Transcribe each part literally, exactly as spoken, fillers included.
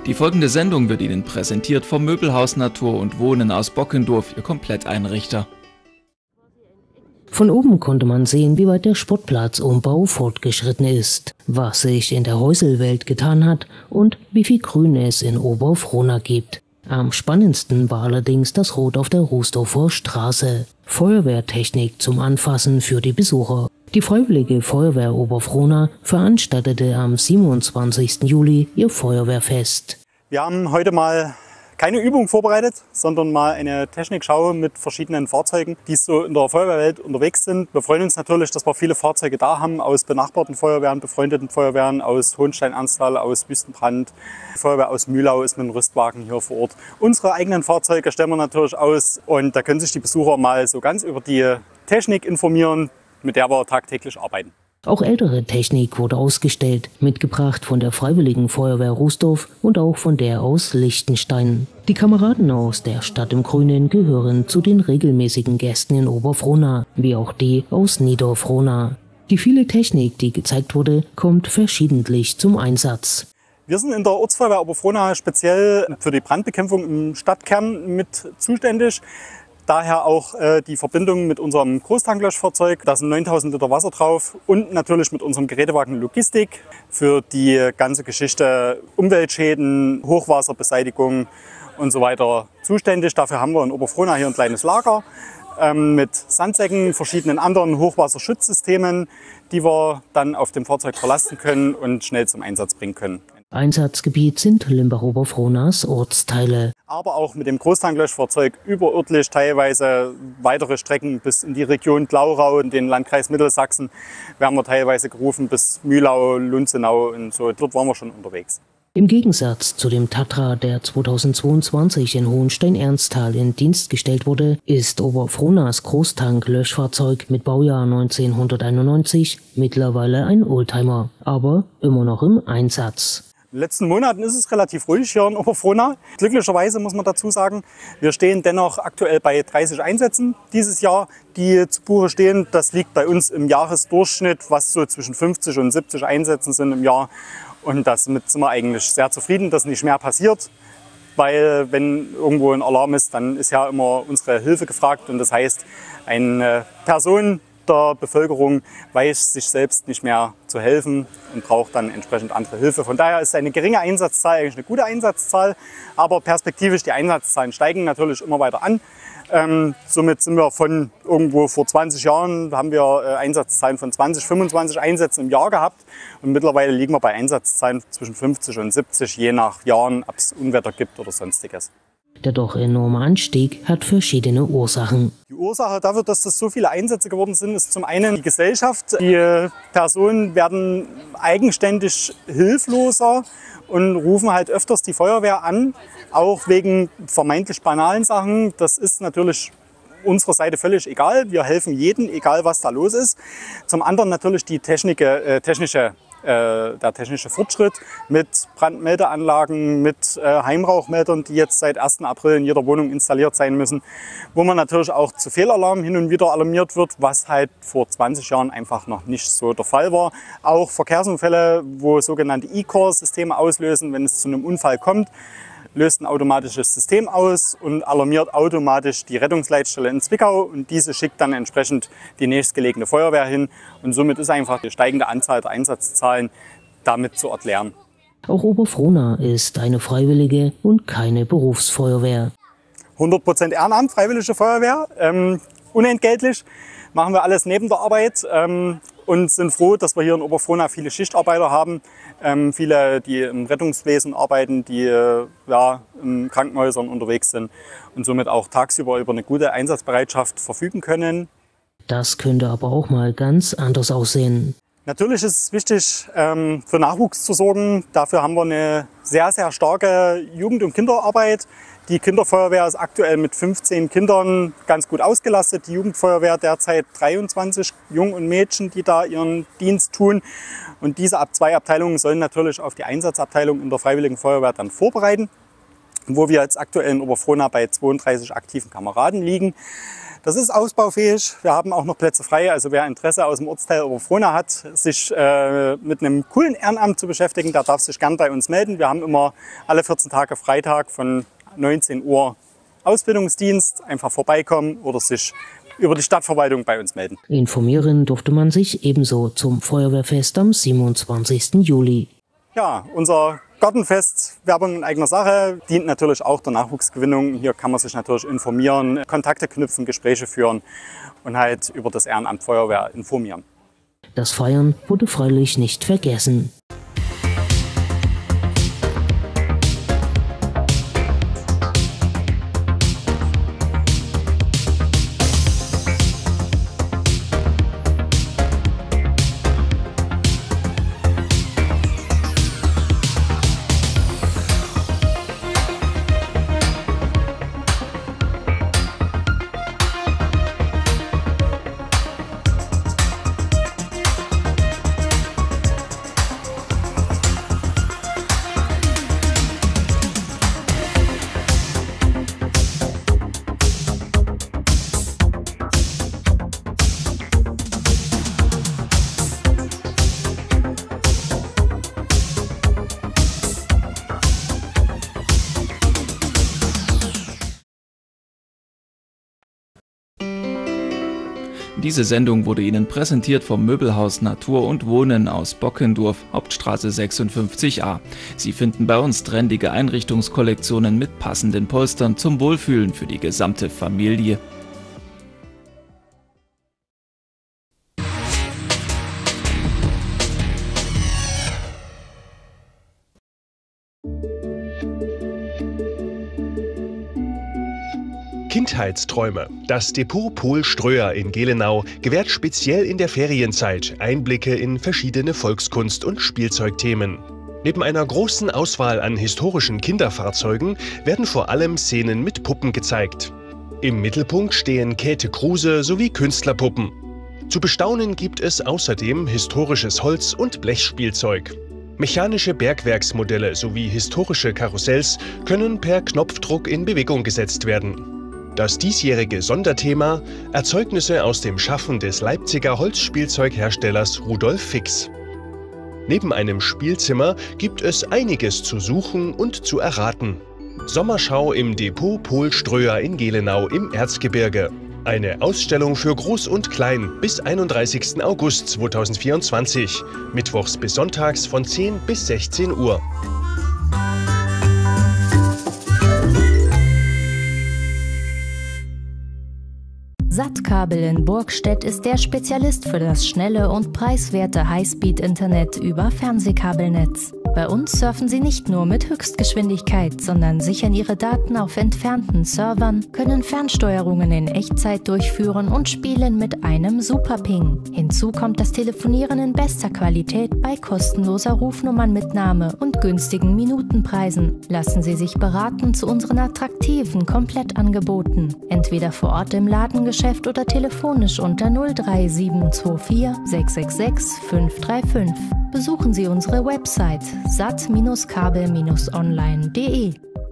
Die folgende Sendung wird Ihnen präsentiert vom Möbelhaus Natur und Wohnen aus Bockendorf, Ihr Kompletteinrichter. Von oben konnte man sehen, wie weit der Sportplatzumbau fortgeschritten ist, was sich in der Häuselwelt getan hat und wie viel Grün es in Oberfrohna gibt. Am spannendsten war allerdings das Rot auf der Rußdorfer Straße. Feuerwehrtechnik zum Anfassen für die Besucher. Die Freiwillige Feuerwehr Oberfrohna veranstaltete am siebenundzwanzigsten Juli ihr Feuerwehrfest. Wir haben heute mal keine Übung vorbereitet, sondern mal eine Technikschau mit verschiedenen Fahrzeugen, die so in der Feuerwehrwelt unterwegs sind. Wir freuen uns natürlich, dass wir viele Fahrzeuge da haben, aus benachbarten Feuerwehren, befreundeten Feuerwehren, aus Hohenstein-Ernsthal, aus Wüstenbrand. Die Feuerwehr aus Mühlau ist mit einem Rüstwagen hier vor Ort. Unsere eigenen Fahrzeuge stellen wir natürlich aus und da können sich die Besucher mal so ganz über die Technik informieren, mit der wir tagtäglich arbeiten. Auch ältere Technik wurde ausgestellt, mitgebracht von der Freiwilligen Feuerwehr Rußdorf und auch von der aus Liechtenstein. Die Kameraden aus der Stadt im Grünen gehören zu den regelmäßigen Gästen in Oberfrohna, wie auch die aus Niederfrohna. Die viele Technik, die gezeigt wurde, kommt verschiedentlich zum Einsatz. Wir sind in der Ortsfeuerwehr Oberfrohna speziell für die Brandbekämpfung im Stadtkern mit zuständig. Daher auch äh, die Verbindung mit unserem Großtanklöschfahrzeug. Da sind neuntausend Liter Wasser drauf und natürlich mit unserem Gerätewagen Logistik für die ganze Geschichte Umweltschäden, Hochwasserbeseitigung und so weiter zuständig. Dafür haben wir in Oberfrohna hier ein kleines Lager ähm, mit Sandsäcken, verschiedenen anderen Hochwasserschutzsystemen, die wir dann auf dem Fahrzeug verlasten können und schnell zum Einsatz bringen können. Einsatzgebiet sind Limbach-Oberfrohnas Ortsteile. Aber auch mit dem Großtanklöschfahrzeug überörtlich teilweise weitere Strecken bis in die Region Glaurau, in den Landkreis Mittelsachsen, werden wir teilweise gerufen bis Mühlau, Lunzenau und so. Dort waren wir schon unterwegs. Im Gegensatz zu dem Tatra, der zweitausendzweiundzwanzig in Hohenstein-Ernsthal in Dienst gestellt wurde, ist Oberfrohnas Großtank-Löschfahrzeug mit Baujahr neunzehnhunderteinundneunzig mittlerweile ein Oldtimer, aber immer noch im Einsatz. In den letzten Monaten ist es relativ ruhig hier in Oberfrohna. Glücklicherweise muss man dazu sagen, wir stehen dennoch aktuell bei dreißig Einsätzen dieses Jahr, die zu Buche stehen. Das liegt bei uns im Jahresdurchschnitt, was so zwischen fünfzig und siebzig Einsätzen sind im Jahr. Und damit sind wir eigentlich sehr zufrieden, dass nicht mehr passiert. Weil wenn irgendwo ein Alarm ist, dann ist ja immer unsere Hilfe gefragt. Und das heißt, eine Person der Bevölkerung weiß sich selbst nicht mehr zu helfen und braucht dann entsprechend andere Hilfe. Von daher ist eine geringe Einsatzzahl eigentlich eine gute Einsatzzahl, aber perspektivisch die Einsatzzahlen steigen natürlich immer weiter an. Ähm, somit sind wir von irgendwo vor zwanzig Jahren, haben wir äh, Einsatzzahlen von zwanzig, fünfundzwanzig Einsätzen im Jahr gehabt und mittlerweile liegen wir bei Einsatzzahlen zwischen fünfzig und siebzig, je nach Jahren, ob es Unwetter gibt oder sonstiges. Der doch enorme Anstieg hat verschiedene Ursachen. Die Ursache dafür, dass das so viele Einsätze geworden sind, ist zum einen die Gesellschaft. Die Personen werden eigenständig hilfloser und rufen halt öfters die Feuerwehr an, auch wegen vermeintlich banalen Sachen. Das ist natürlich unserer Seite völlig egal. Wir helfen jedem, egal was da los ist. Zum anderen natürlich die Technik, äh, technische der technische Fortschritt mit Brandmeldeanlagen, mit Heimrauchmeldern, die jetzt seit ersten April in jeder Wohnung installiert sein müssen, wo man natürlich auch zu Fehlalarmen hin und wieder alarmiert wird, was halt vor zwanzig Jahren einfach noch nicht so der Fall war. Auch Verkehrsunfälle, wo sogenannte E-Core-Systeme auslösen, wenn es zu einem Unfall kommt, löst ein automatisches System aus und alarmiert automatisch die Rettungsleitstelle in Zwickau und diese schickt dann entsprechend die nächstgelegene Feuerwehr hin und somit ist einfach die steigende Anzahl der Einsatzzahlen damit zu erklären. Auch Oberfrohna ist eine Freiwillige und keine Berufsfeuerwehr. hundert Prozent Ehrenamt, Freiwillige Feuerwehr, ähm, unentgeltlich, machen wir alles neben der Arbeit ähm, und sind froh, dass wir hier in Oberfrohna viele Schichtarbeiter haben, ähm, viele, die im Rettungswesen arbeiten, die äh, ja, in Krankenhäusern unterwegs sind und somit auch tagsüber über eine gute Einsatzbereitschaft verfügen können. Das könnte aber auch mal ganz anders aussehen. Natürlich ist es wichtig, ähm, für Nachwuchs zu sorgen. Dafür haben wir eine sehr, sehr starke Jugend- und Kinderarbeit. Die Kinderfeuerwehr ist aktuell mit fünfzehn Kindern ganz gut ausgelastet. Die Jugendfeuerwehr derzeit dreiundzwanzig Jungen und Mädchen, die da ihren Dienst tun. Und diese zwei Abteilungen sollen natürlich auf die Einsatzabteilung in der Freiwilligen Feuerwehr dann vorbereiten. wo wir jetzt aktuell in Oberfrohna bei zweiunddreißig aktiven Kameraden liegen. Das ist ausbaufähig. Wir haben auch noch Plätze frei. Also wer Interesse aus dem Ortsteil Oberfrohna hat, sich äh, mit einem coolen Ehrenamt zu beschäftigen, der darf sich gern bei uns melden. Wir haben immer alle vierzehn Tage Freitag von neunzehn Uhr Ausbildungsdienst. Einfach vorbeikommen oder sich über die Stadtverwaltung bei uns melden. Informieren durfte man sich ebenso zum Feuerwehrfest am siebenundzwanzigsten Juli. Ja, unser Gartenfest, Werbung in eigener Sache, dient natürlich auch der Nachwuchsgewinnung. Hier kann man sich natürlich informieren, Kontakte knüpfen, Gespräche führen und halt über das Ehrenamt Feuerwehr informieren. Das Feiern wurde freilich nicht vergessen. Diese Sendung wurde Ihnen präsentiert vom Möbelhaus Natur und Wohnen aus Bockendorf, Hauptstraße sechsundfünfzig a. Sie finden bei uns trendige Einrichtungskollektionen mit passenden Polstern zum Wohlfühlen für die gesamte Familie. Kindheitsträume. Das Depot Pol Ströer in Gelenau gewährt speziell in der Ferienzeit Einblicke in verschiedene Volkskunst- und Spielzeugthemen. Neben einer großen Auswahl an historischen Kinderfahrzeugen werden vor allem Szenen mit Puppen gezeigt. Im Mittelpunkt stehen Käthe Kruse sowie Künstlerpuppen. Zu bestaunen gibt es außerdem historisches Holz- und Blechspielzeug. Mechanische Bergwerksmodelle sowie historische Karussells können per Knopfdruck in Bewegung gesetzt werden. Das diesjährige Sonderthema: Erzeugnisse aus dem Schaffen des Leipziger Holzspielzeugherstellers Rudolf Fix. Neben einem Spielzimmer gibt es einiges zu suchen und zu erraten. Sommerschau im Depot Pol Ströer in Gelenau im Erzgebirge. Eine Ausstellung für Groß und Klein bis einunddreißigsten August zweitausendvierundzwanzig, mittwochs bis sonntags von zehn bis sechzehn Uhr. Sattkabel in Burgstedt ist der Spezialist für das schnelle und preiswerte Highspeed-Internet über Fernsehkabelnetz. Bei uns surfen Sie nicht nur mit Höchstgeschwindigkeit, sondern sichern Ihre Daten auf entfernten Servern, können Fernsteuerungen in Echtzeit durchführen und spielen mit einem Superping. Hinzu kommt das Telefonieren in bester Qualität bei kostenloser Rufnummernmitnahme und günstigen Minutenpreisen. Lassen Sie sich beraten zu unseren attraktiven Komplettangeboten. Entweder vor Ort im Ladengeschäft oder telefonisch unter null drei sieben zwei vier sechs sechs sechs fünf drei fünf. Besuchen Sie unsere Website sat Kabel online punkt de.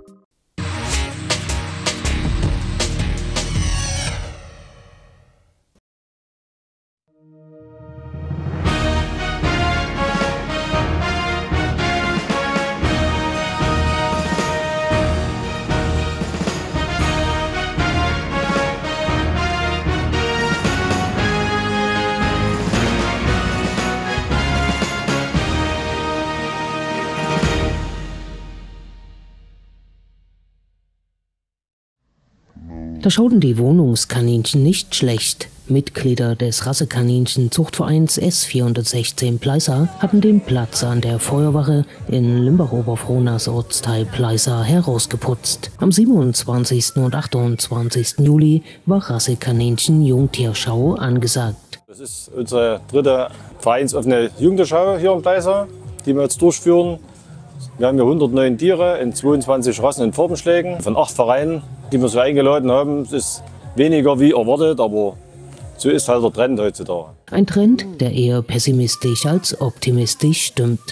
Da schauten die Wohnungskaninchen nicht schlecht. Mitglieder des Rassekaninchen-Zuchtvereins S vierhundertsechzehn Pleißer hatten den Platz an der Feuerwache in Limbach-Oberfrohnas Ortsteil Pleißer herausgeputzt. Am siebenundzwanzigsten und achtundzwanzigsten Juli war Rassekaninchen-Jungtierschau angesagt. Das ist unsere dritte vereinsoffene Jungtierschau hier in Pleißer, die wir jetzt durchführen. Wir haben hier hundertneun Tiere in zweiundzwanzig Rassen und Farbenschlägen von acht Vereinen, die wir so eingeladen haben. Es ist weniger wie erwartet, aber so ist halt der Trend heutzutage. Ein Trend, der eher pessimistisch als optimistisch stimmt.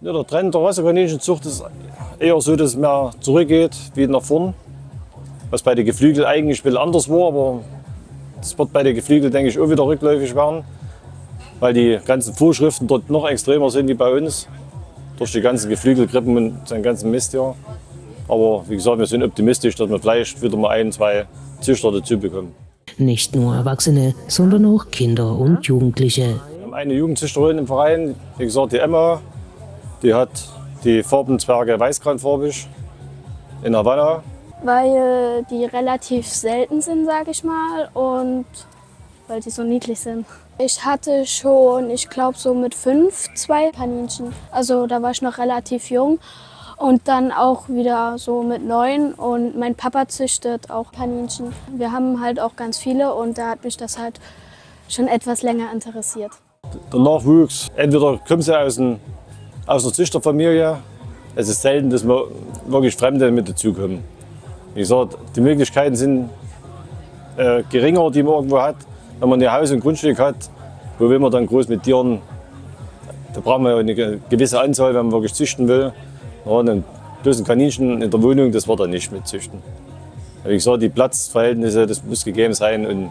Ja, der Trend der Wasserkaninchenzucht ist eher so, dass es mehr zurückgeht wie nach vorn. Was bei den Geflügeln eigentlich ein bisschen anders war, aber das wird bei den Geflügeln, denke ich, auch wieder rückläufig werden, weil die ganzen Vorschriften dort noch extremer sind wie bei uns. Durch die ganzen Geflügelgrippen und den ganzen Mist hier. Aber wie gesagt, wir sind optimistisch, dass wir vielleicht wieder mal ein, zwei Züchter dazu bekommen. Nicht nur Erwachsene, sondern auch Kinder und Jugendliche. Wir haben eine Jugendzüchterin im Verein, wie gesagt, die Emma. Die hat die Farbenzwerge weißkranfarbig in Havanna. Weil die relativ selten sind, sage ich mal, und weil die so niedlich sind. Ich hatte schon, ich glaube so mit fünf, zwei Kaninchen. Also da war ich noch relativ jung. Und dann auch wieder so mit neun. Und mein Papa züchtet auch Kaninchen. Wir haben halt auch ganz viele und da hat mich das halt schon etwas länger interessiert. Der Nachwuchs, entweder kommen sie aus, ein, aus einer Züchterfamilie. Es ist selten, dass wir wirklich Fremde mit dazukommen. Wie gesagt, die Möglichkeiten sind äh, geringer, die man irgendwo hat. Wenn man ein Haus und Grundstück hat, wo will man dann groß mit Tieren, da brauchen wir eine gewisse Anzahl, wenn man wirklich züchten will. Ja, dann bloß ein Kaninchen in der Wohnung, das wird dann nicht mit züchten. Wie gesagt, die Platzverhältnisse, das muss gegeben sein. Und,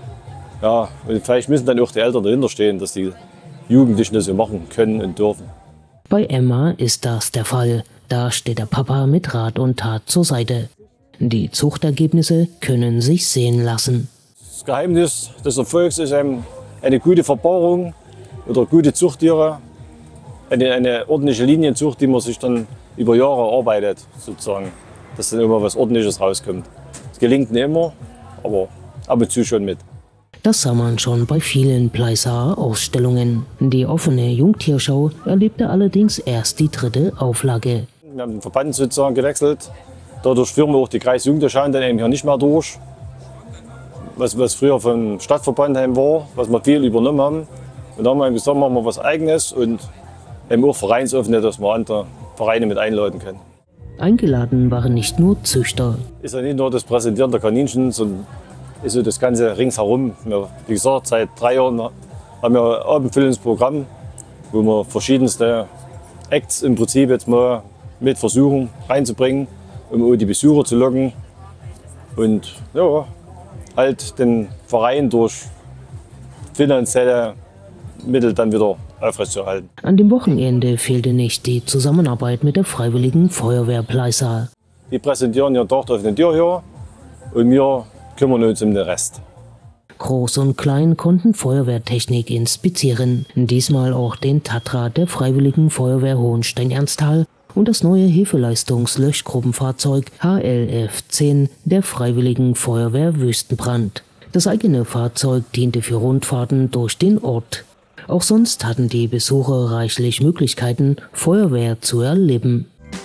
ja, und vielleicht müssen dann auch die Eltern dahinter stehen, dass die Jugendlichen das so machen können und dürfen. Bei Emma ist das der Fall. Da steht der Papa mit Rat und Tat zur Seite. Die Zuchtergebnisse können sich sehen lassen. Das Geheimnis des Erfolgs ist eine gute Verpaarung oder gute Zuchttiere. Eine, eine ordentliche Linienzucht, die man sich dann über Jahre erarbeitet, sozusagen, dass dann immer was Ordentliches rauskommt. Das gelingt nicht immer, aber ab und zu schon mit. Das sah man schon bei vielen Pleissaer Ausstellungen. Die offene Jungtierschau erlebte allerdings erst die dritte Auflage. Wir haben den Verband sozusagen gewechselt. Dadurch führen wir auch die Kreisjugendtierschauen dann eben hier nicht mehr durch. Was, was früher vom Stadtverband war, was wir viel übernommen haben. Und dann haben wir gesagt, machen wir was Eigenes und eben auch vereinsoffene, dass wir andere Vereine mit einladen können. Eingeladen waren nicht nur Züchter. Ist ja nicht nur das Präsentieren der Kaninchen, sondern ist so das Ganze ringsherum. Wir, wie gesagt, seit drei Jahren haben wir ein abendfüllendes Programm, wo wir verschiedenste Acts im Prinzip jetzt mal mit versuchen reinzubringen, um auch die Besucher zu locken und ja, halt den Verein durch finanzielle Mittel dann wieder aufrechtzuerhalten. An dem Wochenende fehlte nicht die Zusammenarbeit mit der Freiwilligen Feuerwehr Pleissa. Die präsentieren ihren Tag auf den Tür hier und wir kümmern uns um den Rest. Groß und Klein konnten Feuerwehrtechnik inspizieren. Diesmal auch den Tatra der Freiwilligen Feuerwehr Hohenstein-Ernsthal und das neue Hilfeleistungs-Löschgruppenfahrzeug H L F zehn der Freiwilligen Feuerwehr Wüstenbrand. Das eigene Fahrzeug diente für Rundfahrten durch den Ort. Auch sonst hatten die Besucher reichlich Möglichkeiten, Feuerwehr zu erleben.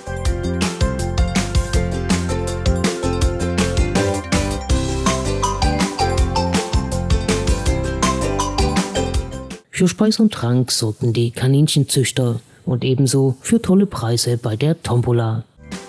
Für Speis und Trank sorgten die Kaninchenzüchter und ebenso für tolle Preise bei der Tombola.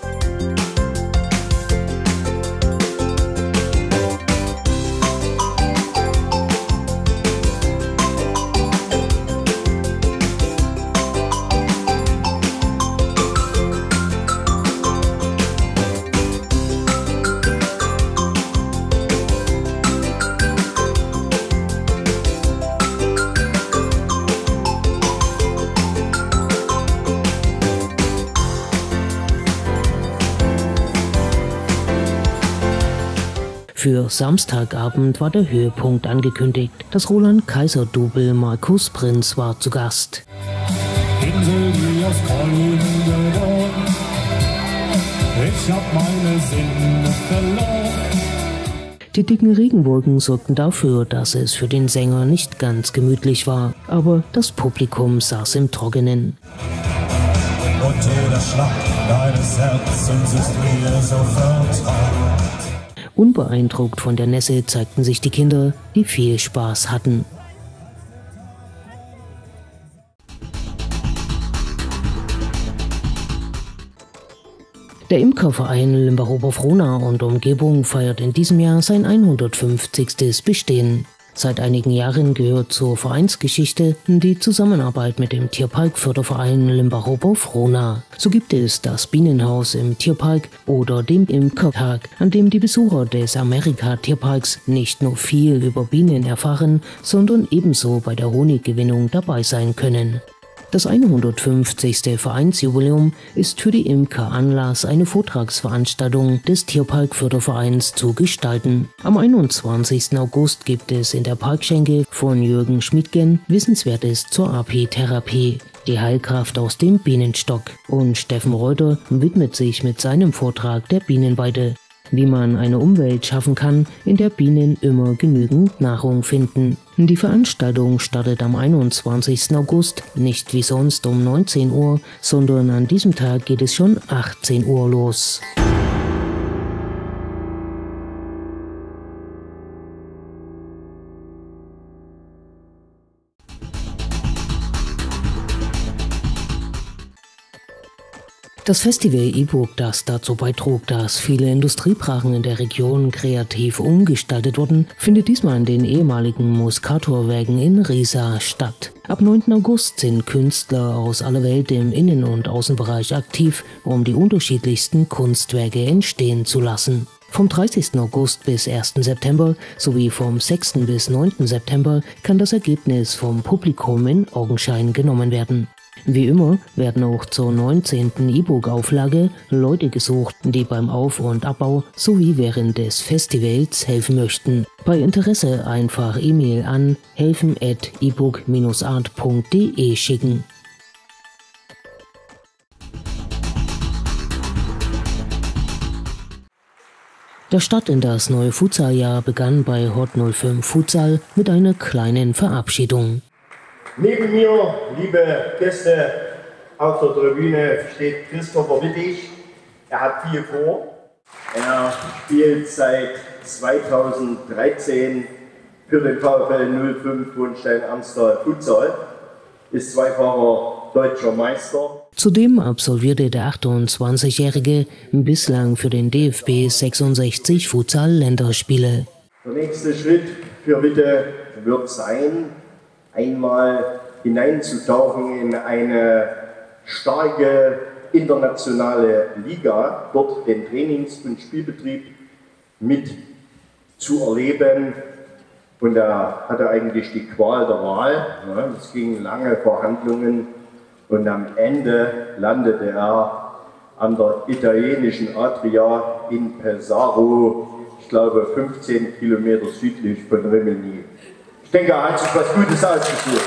Für Samstagabend war der Höhepunkt angekündigt. Das Roland-Kaiser-Double Markus Prinz war zu Gast. Insel, die aus Träumen geworden, ich hab meine Sinne verloren. Die dicken Regenwolken sorgten dafür, dass es für den Sänger nicht ganz gemütlich war. Aber das Publikum saß im Trockenen. Und jeder Schlag deines Herzens ist mir so vertraut. Unbeeindruckt von der Nässe zeigten sich die Kinder, die viel Spaß hatten. Der Imkerverein Limbach-Oberfrohna und Umgebung feiert in diesem Jahr sein hundertfünfzigstes Bestehen. Seit einigen Jahren gehört zur Vereinsgeschichte die Zusammenarbeit mit dem Tierpark-Förderverein Limbach-Oberfrohna. So gibt es das Bienenhaus im Tierpark oder den Imkertag, an dem die Besucher des Amerika-Tierparks nicht nur viel über Bienen erfahren, sondern ebenso bei der Honiggewinnung dabei sein können. Das hundertfünfzigste Vereinsjubiläum ist für die Imker Anlass, eine Vortragsveranstaltung des Tierpark-Fördervereins zu gestalten. Am einundzwanzigsten August gibt es in der Parkschenke von Jürgen Schmidgen Wissenswertes zur Apitherapie, die Heilkraft aus dem Bienenstock. Und Steffen Reuter widmet sich mit seinem Vortrag der Bienenweide, wie man eine Umwelt schaffen kann, in der Bienen immer genügend Nahrung finden. Die Veranstaltung startet am einundzwanzigsten August, nicht wie sonst um neunzehn Uhr, sondern an diesem Tag geht es schon achtzehn Uhr los. Das Festival E-Book, das dazu beitrug, dass viele Industriebrachen in der Region kreativ umgestaltet wurden, findet diesmal in den ehemaligen Muscator-Werken in Riesa statt. Ab neunten August sind Künstler aus aller Welt im Innen- und Außenbereich aktiv, um die unterschiedlichsten Kunstwerke entstehen zu lassen. Vom dreißigsten August bis ersten September sowie vom sechsten bis neunten September kann das Ergebnis vom Publikum in Augenschein genommen werden. Wie immer werden auch zur neunzehnten E-Book-Auflage Leute gesucht, die beim Auf- und Abbau sowie während des Festivals helfen möchten. Bei Interesse einfach E-Mail an helfen at ebook art punkt de schicken. Der Start in das neue Futsaljahr begann bei Hot null fünf Futsal mit einer kleinen Verabschiedung. Neben mir, liebe Gäste auf der Tribüne, steht Christopher Wittig. Er hat viel vor. Er spielt seit zweitausenddreizehn für den VfL null fünf Hohenstein-Ernsthal Futsal, ist zweifacher deutscher Meister. Zudem absolvierte der achtundzwanzigjährige bislang für den D F B sechsundsechzig Futsal-Länderspiele. Der nächste Schritt für Witte wird sein, einmal hineinzutauchen in eine starke internationale Liga, dort den Trainings- und Spielbetrieb mit zu erleben. Und da hatte eigentlich die Qual der Wahl. Es gingen lange Verhandlungen und am Ende landete er an der italienischen Adria in Pesaro, ich glaube fünfzehn Kilometer südlich von Rimini. Ich denke, er hat sich was Gutes ausgesucht.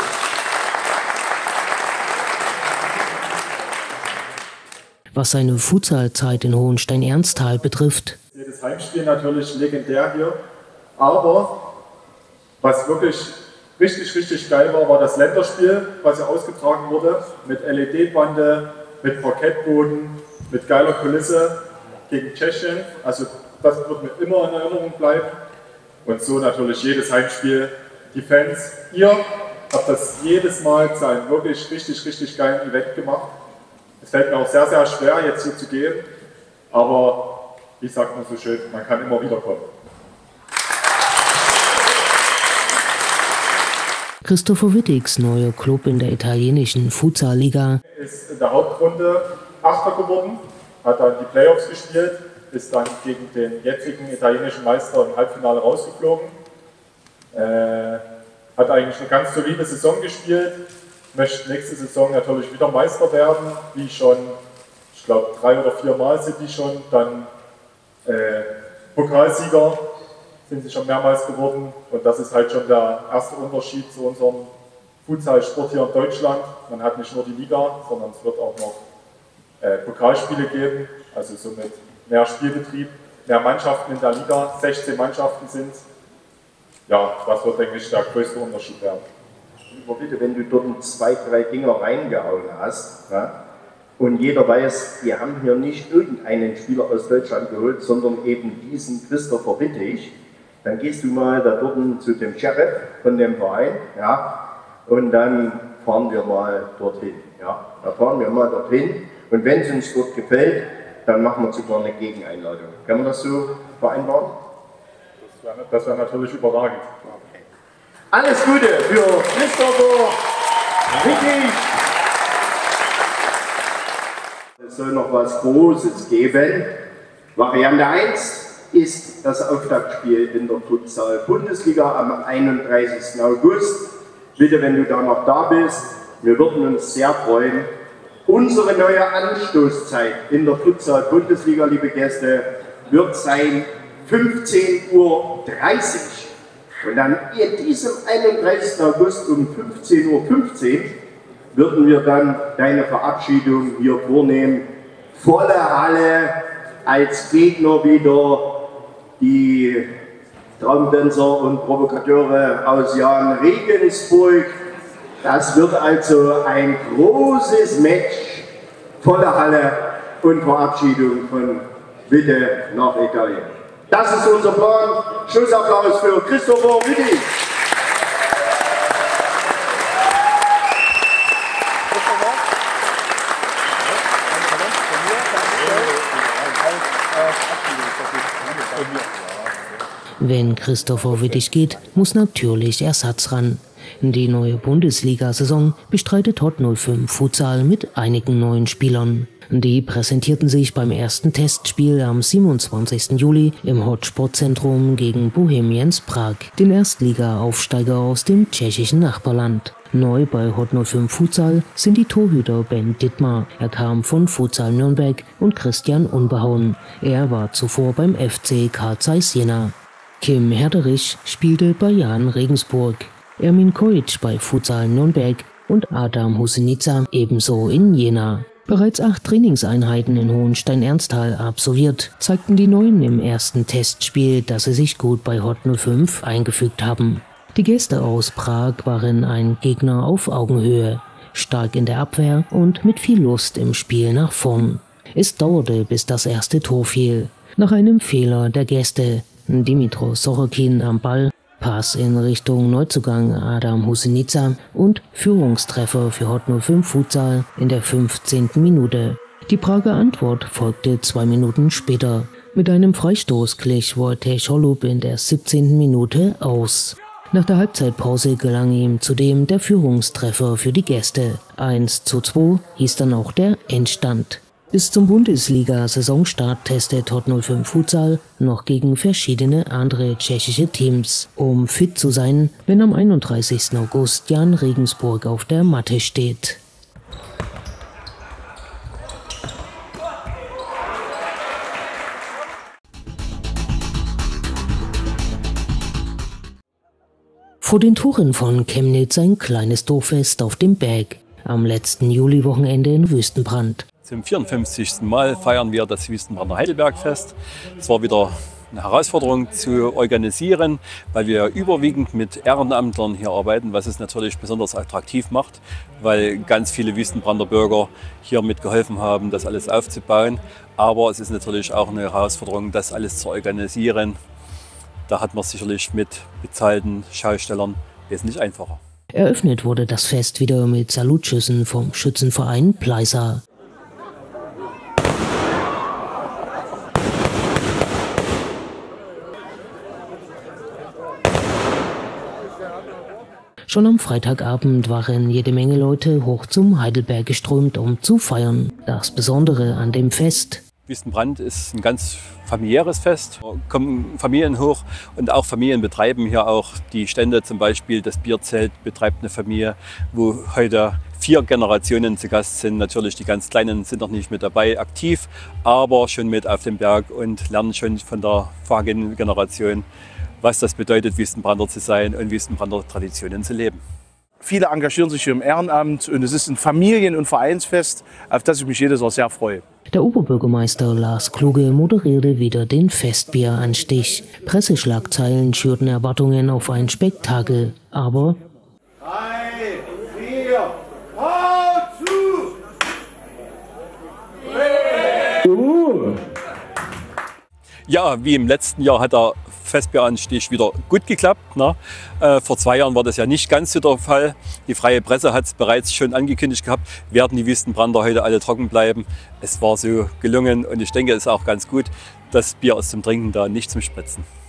Was seine Futsalzeit in Hohenstein-Ernsthal betrifft. Jedes Heimspiel natürlich legendär hier, aber was wirklich richtig, richtig geil war, war das Länderspiel, was hier ausgetragen wurde, mit L E D-Bande, mit Parkettboden, mit geiler Kulisse gegen Tschechien. Also das wird mir immer in Erinnerung bleiben. Und so natürlich jedes Heimspiel. Die Fans, ihr habt das jedes Mal zu einem wirklich richtig, richtig geilen Event gemacht. Es fällt mir auch sehr, sehr schwer, jetzt hier zu gehen, aber wie sagt man so schön, man kann immer wieder kommen. Christopher Wittigs neuer Club in der italienischen Futsal-Liga ist in der Hauptrunde Achter geworden, hat dann die Playoffs gespielt, ist dann gegen den jetzigen italienischen Meister im Halbfinale rausgeflogen. Äh, hat eigentlich eine ganz solide Saison gespielt, möchte nächste Saison natürlich wieder Meister werden, wie schon, ich glaube drei oder vier Mal sind die schon, dann äh, Pokalsieger sind sie schon mehrmals geworden und das ist halt schon der erste Unterschied zu unserem Futsalsport hier in Deutschland. Man hat nicht nur die Liga, sondern es wird auch noch äh, Pokalspiele geben, also somit mehr Spielbetrieb, mehr Mannschaften in der Liga, sechzehn Mannschaften sind es. Ja, das wird, denke ich, der größte Unterschied werden. Bitte, wenn du dort zwei, drei Dinger reingehauen hast, ja, und jeder weiß, wir haben hier nicht irgendeinen Spieler aus Deutschland geholt, sondern eben diesen Christopher Wittig, dann gehst du mal da dort zu dem Sheriff von dem Verein, ja, und dann fahren wir mal dorthin. Ja. Da fahren wir mal dorthin und wenn es uns dort gefällt, dann machen wir sogar eine Gegeneinladung. Kann man das so vereinbaren? Das wäre wär natürlich überragend. Okay. Alles Gute für Christopher Wittig. Es soll noch was Großes geben. Variante eins ist das Auftaktspiel in der Futsal-Bundesliga am einunddreißigsten August. Bitte, wenn du da noch da bist, wir würden uns sehr freuen. Unsere neue Anstoßzeit in der Futsal-Bundesliga, liebe Gäste, wird sein fünfzehn Uhr dreißig. Und an diesem einunddreißigsten August um fünfzehn Uhr fünfzehn würden wir dann deine Verabschiedung hier vornehmen. Volle Halle, als Gegner wieder die Traumtänzer und Provokateure aus Jan Regensburg. Das wird also ein großes Match, volle Halle und Verabschiedung von Witte nach Italien. Das ist unser Plan. Schlussapplaus für Christopher Wittig. Wenn Christopher Wittig geht, muss natürlich Ersatz ran. Die neue Bundesliga-Saison bestreitet Hott null fünf Futsal mit einigen neuen Spielern. Die präsentierten sich beim ersten Testspiel am siebenundzwanzigsten Juli im Hott Sportzentrum gegen Bohemians Prag, den Erstliga-Aufsteiger aus dem tschechischen Nachbarland. Neu bei Hott null fünf Futsal sind die Torhüter Ben Dittmar. Er kam von Futsal Nürnberg, und Christian Unbehauen. Er war zuvor beim F C Carl Zeiss Jena. Kim Herderich spielte bei Jan Regensburg. Ermin Kojic bei Futsal Nürnberg und Adam Husenica ebenso in Jena. Bereits acht Trainingseinheiten in Hohenstein-Ernsthal absolviert, zeigten die Neuen im ersten Testspiel, dass sie sich gut bei Hott null fünf eingefügt haben. Die Gäste aus Prag waren ein Gegner auf Augenhöhe, stark in der Abwehr und mit viel Lust im Spiel nach vorn. Es dauerte, bis das erste Tor fiel. Nach einem Fehler der Gäste, Dimitros Sorokin am Ball, Pass in Richtung Neuzugang Adam Husenica und Führungstreffer für Hott null fünf Futsal in der fünfzehnten Minute. Die Prager Antwort folgte zwei Minuten später. Mit einem Freistoß glich Wojtek Holub in der siebzehnten Minute aus. Nach der Halbzeitpause gelang ihm zudem der Führungstreffer für die Gäste. eins zu zwei hieß dann auch der Endstand. Bis zum Bundesliga-Saisonstart testet Hott null fünf Futsal noch gegen verschiedene andere tschechische Teams, um fit zu sein, wenn am einunddreißigsten August Jan Regensburg auf der Matte steht. Vor den Toren von Chemnitz ein kleines Dorffest auf dem Berg. Am letzten Juliwochenende in Wüstenbrand. Zum vierundfünfzigsten Mal feiern wir das Wüstenbrander Heidelbergfest. Es war wieder eine Herausforderung zu organisieren, weil wir überwiegend mit Ehrenamtlern hier arbeiten, was es natürlich besonders attraktiv macht, weil ganz viele Wüstenbrander Bürger hier mitgeholfen haben, das alles aufzubauen. Aber es ist natürlich auch eine Herausforderung, das alles zu organisieren. Da hat man sicherlich mit bezahlten Schaustellern wesentlich einfacher. Eröffnet wurde das Fest wieder mit Salutschüssen vom Schützenverein Pleisa. Schon am Freitagabend waren jede Menge Leute hoch zum Heidelberg geströmt, um zu feiern. Das Besondere an dem Fest: Wüstenbrand ist ein ganz familiäres Fest. Da kommen Familien hoch und auch Familien betreiben hier auch die Stände. Zum Beispiel das Bierzelt betreibt eine Familie, wo heute vier Generationen zu Gast sind. Natürlich die ganz Kleinen sind noch nicht mit dabei aktiv, aber schon mit auf dem Berg und lernen schon von der vorhergehenden Generation, was das bedeutet, Wüstenbrander zu sein und Wüstenbrander Traditionen zu leben. Viele engagieren sich hier im Ehrenamt und es ist ein Familien- und Vereinsfest, auf das ich mich jedes Jahr sehr freue. Der Oberbürgermeister Lars Kluge moderierte wieder den Festbieranstich. Presseschlagzeilen schürten Erwartungen auf ein Spektakel, aber drei, vier, hau zu! Uh. Ja, wie im letzten Jahr hat der Festbieranstich wieder gut geklappt. Ne? Äh, vor zwei Jahren war das ja nicht ganz so der Fall. Die freie Presse hat es bereits schon angekündigt gehabt, werden die Wüstenbrander heute alle trocken bleiben. Es war so gelungen und ich denke, es ist auch ganz gut, das Bier ist zum Trinken da, nicht zum Spritzen.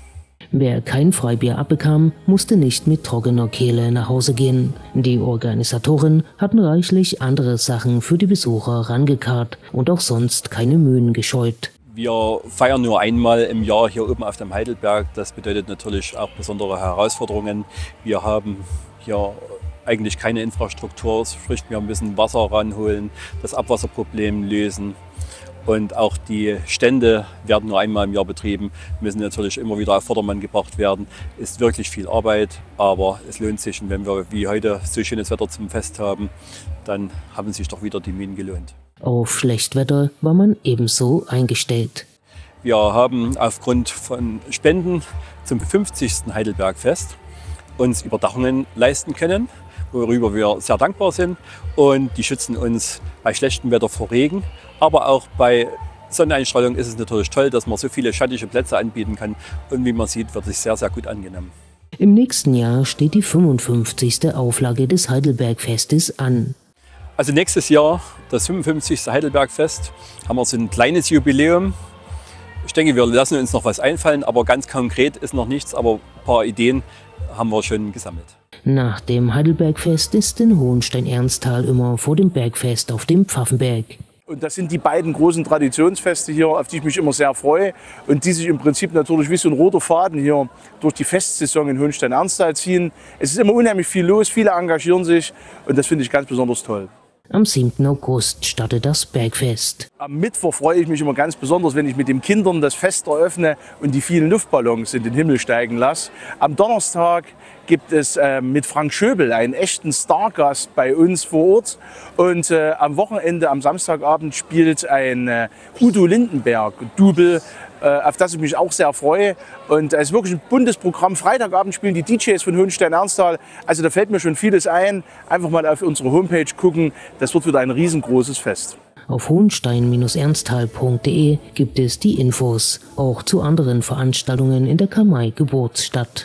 Wer kein Freibier abbekam, musste nicht mit trockener Kehle nach Hause gehen. Die Organisatoren hatten reichlich andere Sachen für die Besucher rangekarrt und auch sonst keine Mühen gescheut. Wir feiern nur einmal im Jahr hier oben auf dem Heidelberg. Das bedeutet natürlich auch besondere Herausforderungen. Wir haben hier eigentlich keine Infrastruktur, sprich wir müssen Wasser ranholen, das Abwasserproblem lösen. Und auch die Stände werden nur einmal im Jahr betrieben, müssen natürlich immer wieder auf Vordermann gebracht werden. Ist wirklich viel Arbeit, aber es lohnt sich. Und wenn wir wie heute so schönes Wetter zum Fest haben, dann haben sich doch wieder die Mühen gelohnt. Auf Schlechtwetter war man ebenso eingestellt. Wir haben aufgrund von Spenden zum fünfzigsten Heidelbergfest uns Überdachungen leisten können, worüber wir sehr dankbar sind. Und die schützen uns bei schlechtem Wetter vor Regen. Aber auch bei Sonneneinstrahlung ist es natürlich toll, dass man so viele schattige Plätze anbieten kann. Und wie man sieht, wird es sehr, sehr gut angenommen. Im nächsten Jahr steht die fünfundfünfzigste Auflage des Heidelbergfestes an. Also nächstes Jahr, das fünfundfünfzigste Heidelbergfest, haben wir so ein kleines Jubiläum. Ich denke, wir lassen uns noch was einfallen, aber ganz konkret ist noch nichts. Aber ein paar Ideen haben wir schon gesammelt. Nach dem Heidelbergfest ist in Hohenstein-Ernsthal immer vor dem Bergfest auf dem Pfaffenberg. Und das sind die beiden großen Traditionsfeste hier, auf die ich mich immer sehr freue und die sich im Prinzip natürlich wie so ein roter Faden hier durch die Festsaison in Hohenstein-Ernsthal ziehen. Es ist immer unheimlich viel los, viele engagieren sich und das finde ich ganz besonders toll. Am siebten August startet das Bergfest. Am Mittwoch freue ich mich immer ganz besonders, wenn ich mit den Kindern das Fest eröffne und die vielen Luftballons in den Himmel steigen lasse. Am Donnerstag gibt es äh, mit Frank Schöbel einen echten Stargast bei uns vor Ort. Und äh, am Wochenende, am Samstagabend, spielt ein äh, Udo Lindenberg-Double, äh, auf das ich mich auch sehr freue. Und es ist wirklich ein buntes Programm. Freitagabend spielen die D Js von Hohenstein-Ernsthal. Also da fällt mir schon vieles ein. Einfach mal auf unsere Homepage gucken. Das wird wieder ein riesengroßes Fest. Auf hohenstein ernsthal punkt de gibt es die Infos, auch zu anderen Veranstaltungen in der Karl-May-Geburtsstadt.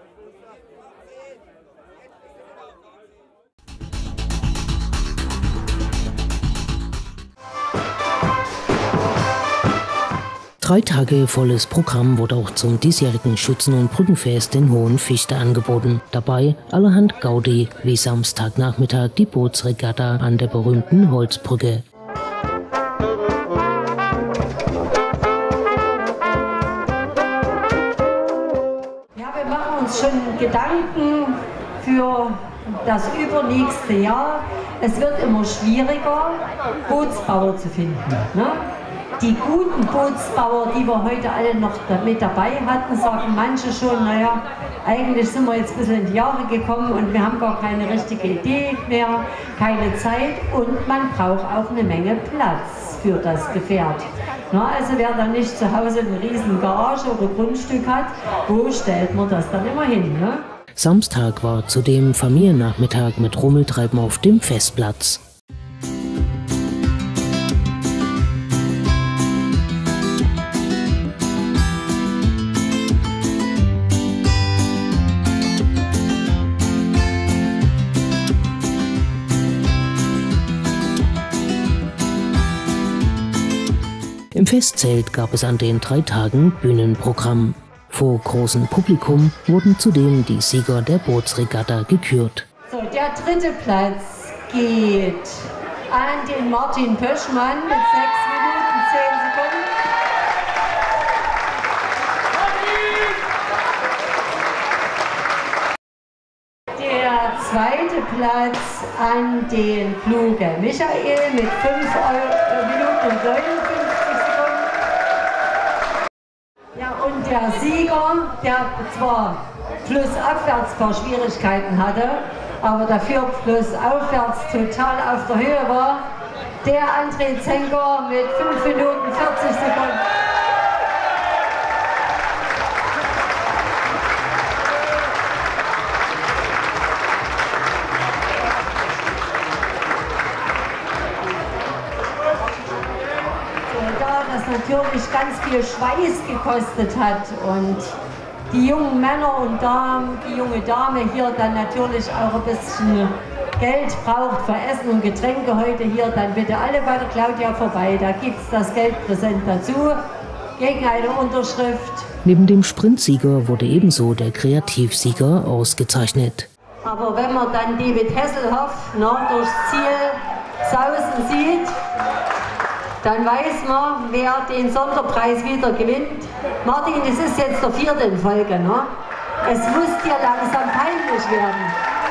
Drei Tage volles Programm wurde auch zum diesjährigen Schützen- und Brückenfest in Hohenfichte angeboten. Dabei allerhand Gaudi, wie Samstagnachmittag die Bootsregatta an der berühmten Holzbrücke. Ja, wir machen uns schon Gedanken für das übernächste Jahr. Es wird immer schwieriger, Bootsbauer zu finden. Ne? Die guten Bootsbauer, die wir heute alle noch mit dabei hatten, sagen manche schon, naja, eigentlich sind wir jetzt ein bisschen in die Jahre gekommen und wir haben gar keine richtige Idee mehr, keine Zeit und man braucht auch eine Menge Platz für das Gefährt. Na, also wer dann nicht zu Hause eine riesen Garage oder Grundstück hat, wo stellt man das dann immer hin? Ne? Samstag war zudem Familiennachmittag mit Rummeltreiben auf dem Festplatz. Im Festzelt gab es an den drei Tagen Bühnenprogramm. Vor großem Publikum wurden zudem die Sieger der Bootsregatta gekürt. So, der dritte Platz geht an den Martin Pöschmann mit sechs Minuten zehn Sekunden. Der zweite Platz an den Kluge Michael mit fünf Minuten und neunundfünfzig Sekunden. Ja, und der Sieger, der zwar flussabwärts ein paar Schwierigkeiten hatte, aber dafür flussaufwärts total auf der Höhe war, der André Zenker mit fünf Minuten vierzig Sekunden. Natürlich ganz viel Schweiß gekostet hat und die jungen Männer und Damen, die junge Dame hier dann natürlich auch ein bisschen Geld braucht für Essen und Getränke heute hier, dann bitte alle bei der Claudia vorbei, da gibt es das Geldpräsent dazu, gegen eine Unterschrift Neben dem Sprintsieger wurde ebenso der Kreativsieger ausgezeichnet. Aber wenn man dann David Hasselhoff noch durchs Ziel sausen sieht, dann weiß man, wer den Sonderpreis wieder gewinnt. Martin, das ist jetzt der vierte in Folge, ne? Es muss dir langsam peinlich werden.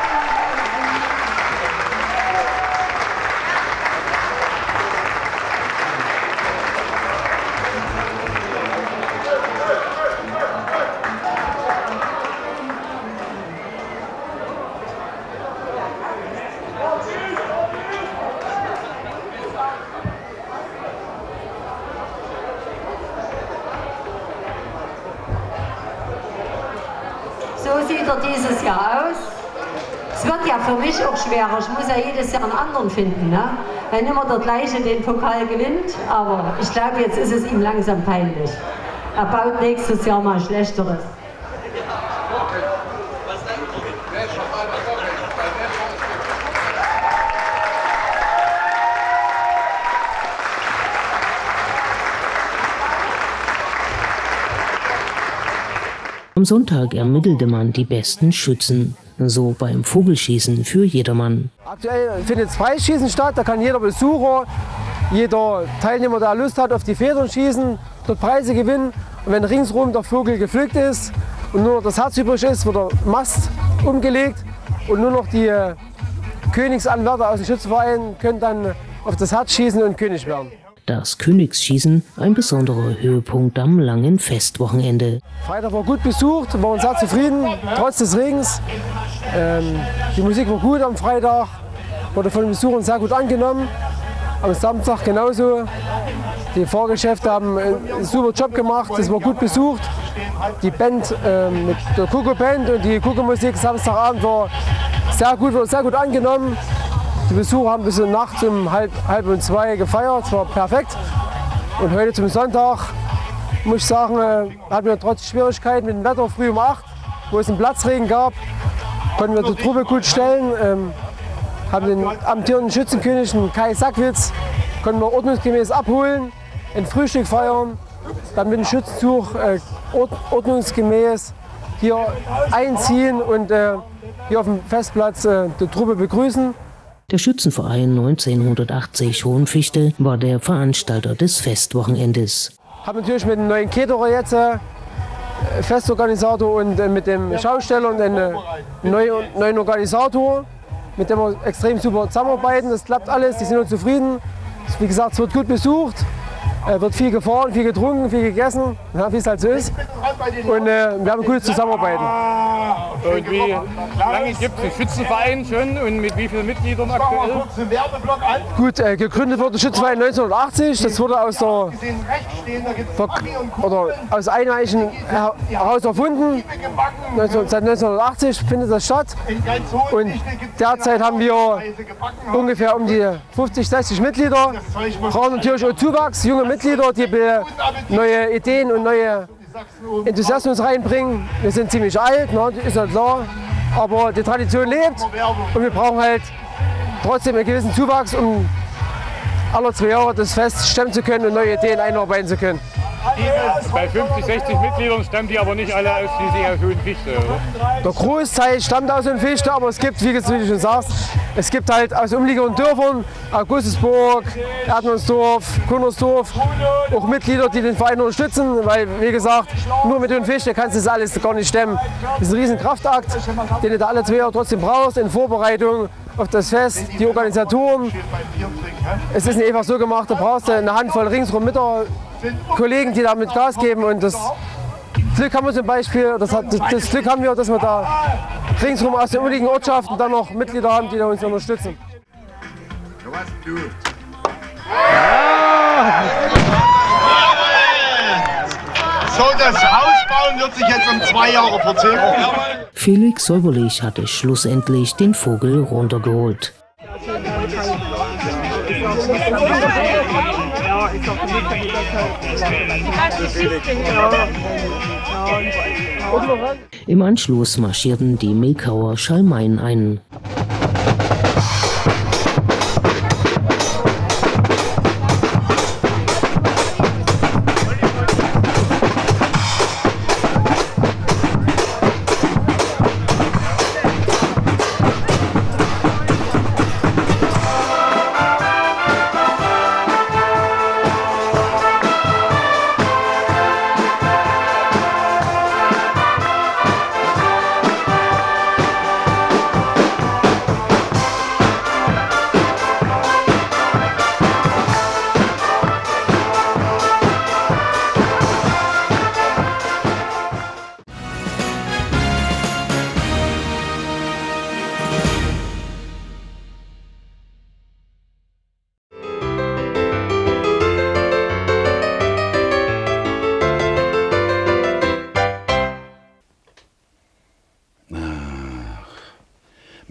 So sieht er dieses Jahr aus. Es wird ja für mich auch schwerer. Ich muss ja jedes Jahr einen anderen finden, ne? Wenn immer der gleiche den Pokal gewinnt. Aber ich glaube, jetzt ist es ihm langsam peinlich. Er baut nächstes Jahr mal Schlechteres. Am Sonntag ermittelte man die besten Schützen, so beim Vogelschießen für jedermann. Aktuell findet das Preisschießen statt, da kann jeder Besucher, jeder Teilnehmer, der Lust hat, auf die Federn schießen, dort Preise gewinnen. Und wenn ringsrum der Vogel gepflückt ist und nur noch das Herz übrig ist, wird der Mast umgelegt und nur noch die Königsanwärter aus dem Schützenverein können dann auf das Herz schießen und König werden. Das Königsschießen ein besonderer Höhepunkt am langen Festwochenende. Freitag war gut besucht, waren sehr zufrieden, trotz des Regens. Ähm, die Musik war gut am Freitag, wurde von den Besuchern sehr gut angenommen. Am Samstag genauso. Die Fahrgeschäfte haben einen super Job gemacht, es war gut besucht. Die Band äh, mit der Kuckuck Band und die Kuckuck-Musik Samstagabend war sehr gut, wurde sehr gut angenommen. Die Besucher haben bis nachts um halb, halb und zwei gefeiert, es war perfekt. Und heute zum Sonntag, muss ich sagen, äh, hatten wir trotz Schwierigkeiten mit dem Wetter früh um acht, wo es einen Platzregen gab, konnten wir die Truppe gut stellen. Ähm, haben den amtierenden Schützenkönig, den Kai Sackwitz, konnten wir ordnungsgemäß abholen, ein Frühstück feiern, dann mit dem Schützenzug äh, ordnungsgemäß hier einziehen und äh, hier auf dem Festplatz äh, die Truppe begrüßen. Der Schützenverein neunzehnhundertachtzig Hohenfichte war der Veranstalter des Festwochenendes. Ich habe natürlich mit dem neuen Caterer jetzt, äh, Festorganisator und äh, mit dem Schausteller und einem äh, neuen, neuen Organisator, mit dem wir extrem super zusammenarbeiten. Das klappt alles, die sind uns zufrieden. Wie gesagt, es wird gut besucht, äh, wird viel gefahren, viel getrunken, viel gegessen, ja, wie es halt so ist. Und äh, wir haben gutes Zusammenarbeiten. Und wie lange gibt es den Schützenverein schon und mit wie vielen Mitgliedern aktuell? Gut, äh, gegründet wurde der Schützenverein neunzehnhundertachtzig. Das wurde aus, der, oder aus Einheimischen heraus erfunden. Seit neunzehnhundertachtzig findet das statt. Und derzeit haben wir ungefähr um die fünfzig, sechzig Mitglieder. Wir brauchen natürlich auch Zuwachs, junge Mitglieder, die neue Ideen und neue Enthusiasmus reinbringen. Wir sind ziemlich alt, ne, ist ja klar, aber die Tradition lebt und wir brauchen halt trotzdem einen gewissen Zuwachs, um alle zwei Jahre das Fest stemmen zu können und neue Ideen einarbeiten zu können. Bei fünfzig, sechzig Mitgliedern stammen die aber nicht alle ausschließlich aus Hohenfichte, oder? Der Großteil stammt aus Hohenfichte, aber es gibt, wie du schon sagst, es gibt halt aus umliegenden Dörfern, Augustusburg, Erdmannsdorf, Kunnersdorf, auch Mitglieder, die den Verein unterstützen, weil, wie gesagt, nur mit Hohenfichte kannst du das alles gar nicht stemmen. Das ist ein riesen Kraftakt, den du da alle zwei Jahre trotzdem brauchst, in Vorbereitung auf das Fest, die Organisatoren. Es ist nicht einfach so gemacht, da brauchst du eine Handvoll ringsrum mit der Kollegen, die da mit Gas geben, und das Glück haben wir zum Beispiel, das, hat, das Glück haben wir, dass wir da ringsrum aus den umliegenden Ortschaften dann noch Mitglieder haben, die da uns unterstützen. So, das Haus bauen wird sich jetzt um zwei Jahre verzögern. Felix Säuberlich hatte schlussendlich den Vogel runtergeholt. Im Anschluss marschierten die Milkauer Schalmeien ein.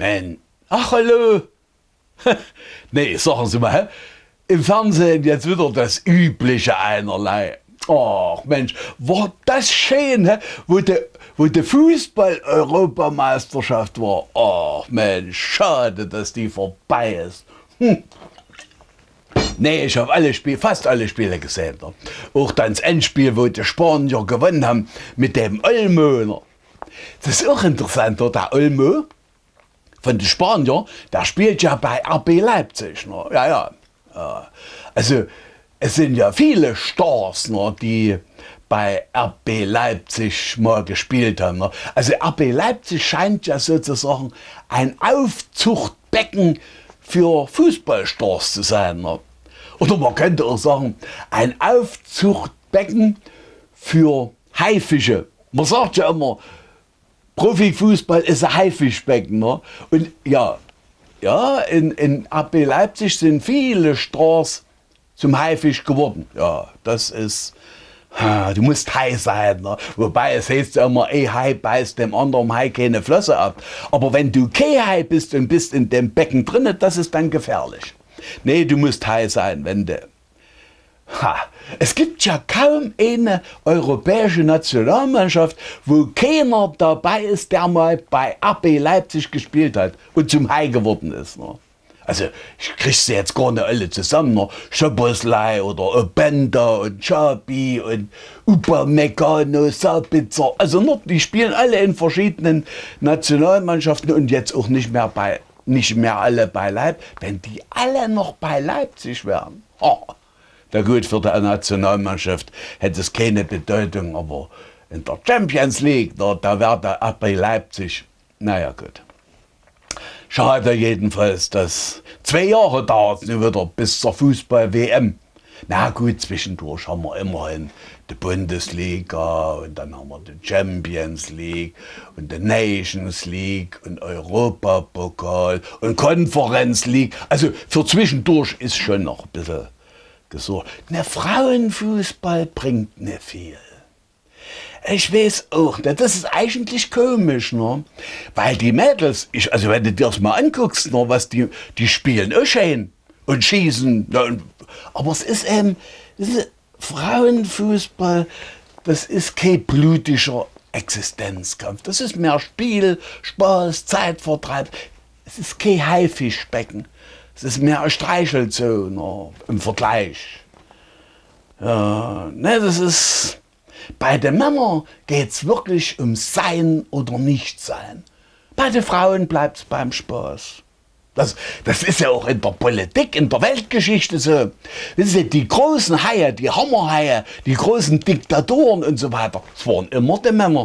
Man, ach hallo. Nee, sagen Sie mal, hä? Im Fernsehen jetzt wieder das übliche einerlei. Ach Mensch, war das schön, hä? Wo der wo die Fußball-Europameisterschaft war. Ach Mensch, schade, dass die vorbei ist. Hm. Nee, ich habe alle Spiele, fast alle Spiele gesehen. Ne? Auch dann das Endspiel, wo die Spanier gewonnen haben mit dem Olmo. Das ist auch interessant, der Olmo von den Spaniern, der spielt ja bei R B Leipzig. Ne? Ja, ja, ja. Also, es sind ja viele Stars, ne, die bei R B Leipzig mal gespielt haben. Ne? Also R B Leipzig scheint ja sozusagen ein Aufzuchtbecken für Fußballstars zu sein. Ne? Oder man könnte auch sagen, ein Aufzuchtbecken für Haifische. Man sagt ja immer, Profifußball ist ein Haifischbecken. Ne? Und ja, ja in, in R B Leipzig sind viele Stars zum Haifisch geworden. Ja, das ist, du musst Hai sein. Ne? Wobei es heißt ja immer, ein Hai beißt dem anderen Hai keine Flosse ab. Aber wenn du kein Hai bist und bist in dem Becken drin, das ist dann gefährlich. Nee, du musst Hai sein, wenn du... Ha, es gibt ja kaum eine europäische Nationalmannschaft, wo keiner dabei ist, der mal bei R B Leipzig gespielt hat und zum Hai geworden ist. Ne? Also, ich krieg sie jetzt gar nicht alle zusammen. Ne? Szoboszlai oder Openda und Xabi und Upamecano, Sabitzer. Also, ne, die spielen alle in verschiedenen Nationalmannschaften und jetzt auch nicht mehr bei, nicht mehr alle bei Leipzig. Wenn die alle noch bei Leipzig wären, oh, na gut, für die Nationalmannschaft hätte es keine Bedeutung, aber in der Champions League, da, da wäre der R B Leipzig, naja gut. Schade jedenfalls, dass zwei Jahre dauert es wieder bis zur Fußball-W M. Na gut, zwischendurch haben wir immerhin die Bundesliga und dann haben wir die Champions League und die Nations League und Europapokal und Conference League. Also für zwischendurch ist schon noch ein bisschen gesorgt. Ne, Frauenfußball bringt nicht viel. Ich weiß auch, das ist eigentlich komisch, ne? Weil die Mädels, ich, also wenn du dir das mal anguckst, ne, was die, die spielen auch schön und schießen. Ne, aber es ist eben, das ist Frauenfußball, das ist kein blutiger Existenzkampf. Das ist mehr Spiel, Spaß, Zeitvertreib. Es ist kein Haifischbecken. Es ist mehr ein Streichelzoo, ne, im Vergleich. Ja, ne, das ist... Bei den Männern geht es wirklich um Sein oder Nichtsein. Bei den Frauen bleibt es beim Spaß. Das, das ist ja auch in der Politik, in der Weltgeschichte so. Das sind die großen Haie, die Hammerhaie, die großen Diktatoren und so weiter. Das waren immer die Männer.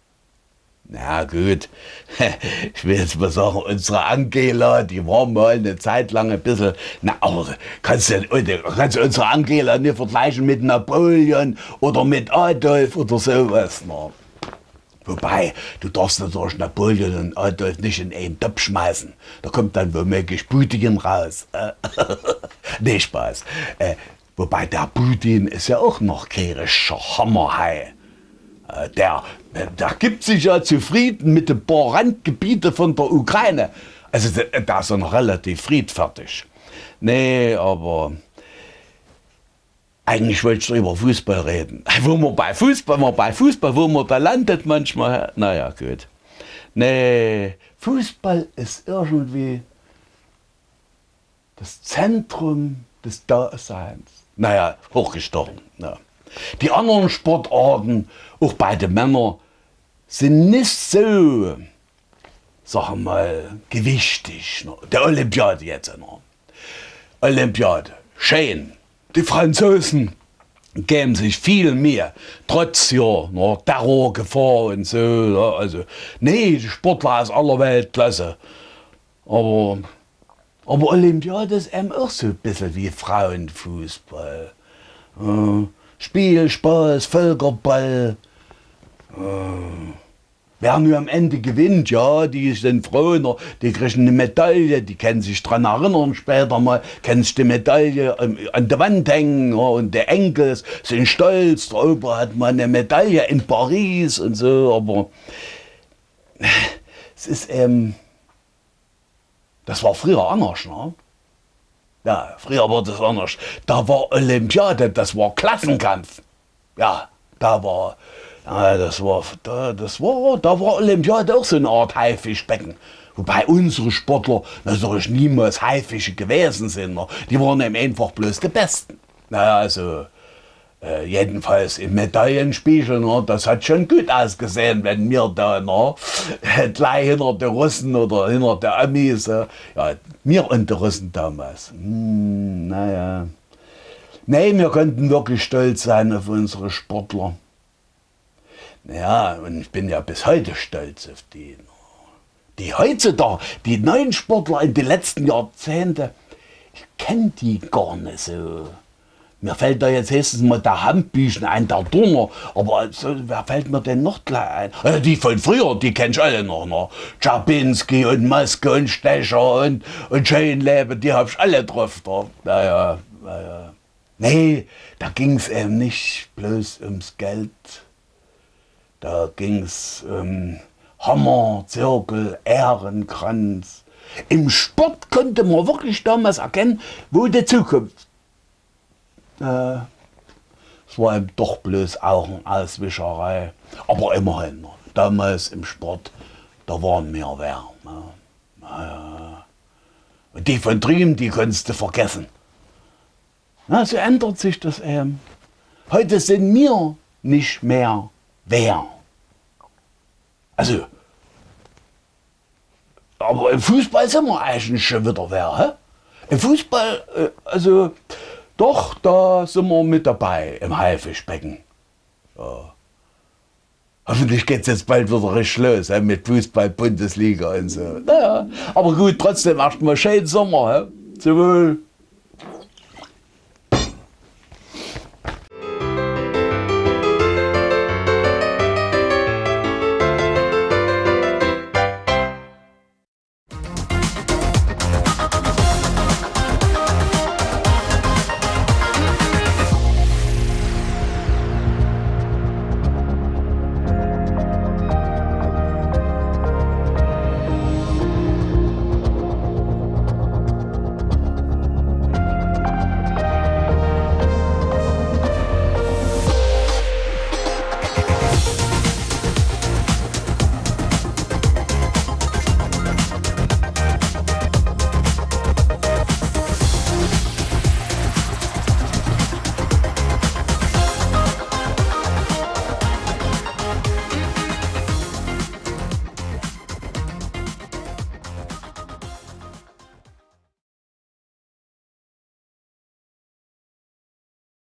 Na gut, ich will jetzt mal sagen, unsere Angela, die war mal eine Zeit lang ein bisschen, na, aber kannst du, kannst du unsere Angela nicht vergleichen mit Napoleon oder mit Adolf oder sowas. Na. Wobei, du darfst natürlich Napoleon und Adolf nicht in einen Topf schmeißen. Da kommt dann womöglich Putin raus. Nee, Spaß. Äh, wobei der Putin ist ja auch noch kein richtiger Hammerhai. Der, der gibt sich ja zufrieden mit den paar Randgebieten von der Ukraine. Also der, der ist ja noch relativ friedfertig. Nee, aber eigentlich wollte ich über Fußball reden. Wo man bei Fußball, man bei Fußball, wo man da landet manchmal. Naja, gut. Nee, Fußball ist irgendwie das Zentrum des Daseins. Naja, hochgestochen. Ja. Die anderen Sportarten, auch bei den Männern, sind nicht so, sagen wir mal, gewichtig. Der Olympiade jetzt noch. Olympiade, schön. Die Franzosen geben sich viel mehr, trotz ja, ne, Terrorgefahr und so. Ja, also, nee, die Sportler aus aller Weltklasse. Aber, aber Olympiade ist eben auch so ein bisschen wie Frauenfußball. Ja. Spiel, Spaß, Völkerball. Äh, wer nur am Ende gewinnt, ja, die sind froh, die kriegen eine Medaille, die können sich daran erinnern später mal, können sich die Medaille an der Wand hängen, ja, und die Enkel sind stolz, der Opa hat mal eine Medaille in Paris und so, aber es ist eben, Das war früher anders, ne? Ja, früher war das anders. Da war Olympiade, das war Klassenkampf. Ja, da war, ja, das war, da, das war, da war Olympiade auch so eine Art Haifischbecken. Wobei unsere Sportler natürlich niemals Haifische gewesen sind. Ne? Die waren eben einfach bloß die Besten. Naja, also, äh, jedenfalls im Medaillenspiegel, ne, das hat schon gut ausgesehen, wenn wir da ne, gleich hinter den Russen oder hinter den Amis, äh, ja, wir und die Russen damals. Hm, naja. Nee, wir konnten wirklich stolz sein auf unsere Sportler. Ja, und ich bin ja bis heute stolz auf die. Ne. Die heutzutage, die neuen Sportler in den letzten Jahrzehnten, ich kenne die gar nicht so. Mir fällt da jetzt höchstens mal der Handbüchen ein, der Turner, aber so, wer fällt mir denn noch gleich ein? Äh, die von früher, die kenn ich alle noch. Ne? Czapinski und Maske und Stecher und, und Schönleben, die hab ich alle drauf. Da. Naja, naja. Nee, da ging's eben nicht bloß ums Geld. Da ging's um Hammer, Zirkel, Ehrenkranz. Im Sport konnte man wirklich damals erkennen, wo die Zukunft. Äh, es war eben doch bloß auch eine Auswischerei. Aber immerhin, damals im Sport, da waren wir wer. Ne? Naja. Und die von drüben, die konntest du vergessen. Na, so ändert sich das eben. Heute sind wir nicht mehr wer. Also, aber im Fußball sind wir eigentlich schon wieder wer. Hä? Im Fußball, äh, also, doch, da sind wir mit dabei im Haifischbecken. Ja. Hoffentlich geht es jetzt bald wieder richtig los he? Mit Fußball, Bundesliga und so. Naja, aber gut, trotzdem erstmal schönen Sommer. He? Zum Wohl.